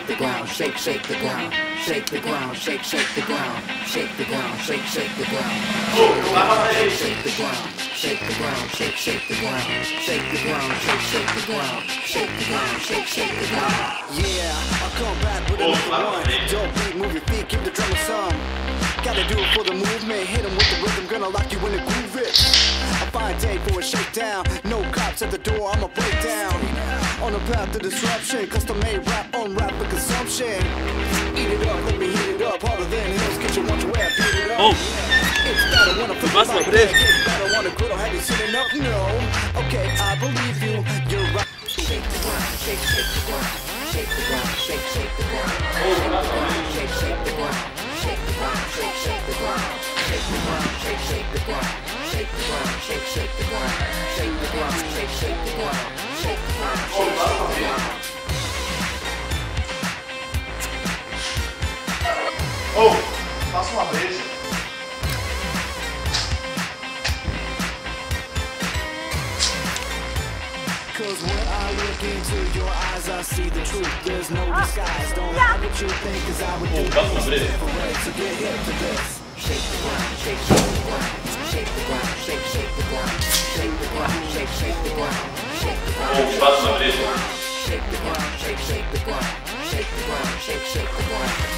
the ground, shake, shake the ground, shake the ground, shake, shake the ground, shake the ground, shake, shake the ground, shake the ground, shake the ground, shake, shake the ground, shake the ground, shake, shake the ground, shake the ground, shake, shake the ground. Yeah, I'll come back with another one. Don't beat, move your feet, keep the drummer some. Gotta do it for the movement, hit 'em with the rhythm, gonna lock you in the groove it. A fine day for a shakedown, no cops at the door, I'ma break down. On the path to disruption, custom made rap on rap for consumption. Eat it up, let me heat it up, harder than Hell's Kitchen, want your rap, beat it up. It's better wanna put the mic back, get better wanna griddle, have you sitting up? No, okay, I believe you, you're right. Shake the ground, shake, shake the ground, shake the ground, shake, shake the ground, shake the ground, shake, shake the ground, shake the ground, shake, shake the ground, shake the ground, shake, shake the ground, shake the ground, shake, shake the ground, shake the ground, shake, shake the ground, shake the ground, shake, shake the ground. Oh, faça uma breja. Cause when I look into your eyes, I see the truth. There's no disguise. Don't hide what you think, cause I would do anything different. So get hip to this. Shake the ground, shake, shake the ground, shake the ground, shake, shake the ground, shake the ground, shake, shake the ground, shake the ground, shake the ground, shake the ground, shake, shake the ground, shake the ground, shake, shake the ground.